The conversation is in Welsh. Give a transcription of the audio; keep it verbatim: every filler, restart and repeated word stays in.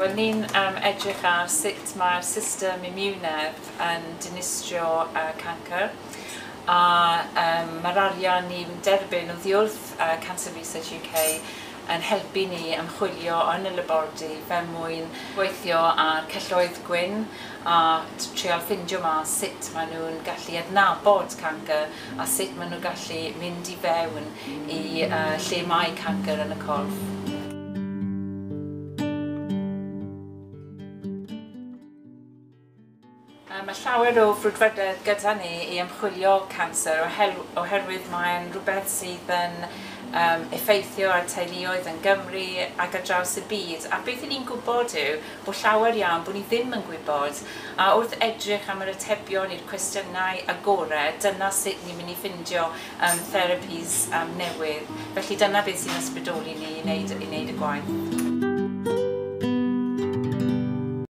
Wel, ni'n um, edrych ar sut mae'r system immunedd yn dinistrio uh, cancer. A um, mae'r arian ni'n derbyn o ddiwrth uh, Cancer Research U K yn helpu ni ymchwilio yn y laboratory fel mwyn gweithio ar celloedd gwyn a trial ffindio mas sut maen nhw'n gallu adnabod cancer a sut maen nhw'n gallu mynd i fewn i uh, lle mae cancer yn y corff. Mae llawer o frwdfrydedd gyda ni i ymchwilio cancer oherwydd mae'n rhywbeth sydd yn um, effeithio ar teuluoedd yn Gymru ac ar draws y byd. A beth ni'n gwybod yw o llawer iawn bod ni ddim yn gwybod. A wrth edrych am yr atebion i'r cwestiynau agored, dyna sut ni'n mynd i ffindio um, therapies um, newydd. Felly dyna beth sy'n ysbrydoli ni i wneud, i wneud y gwaith.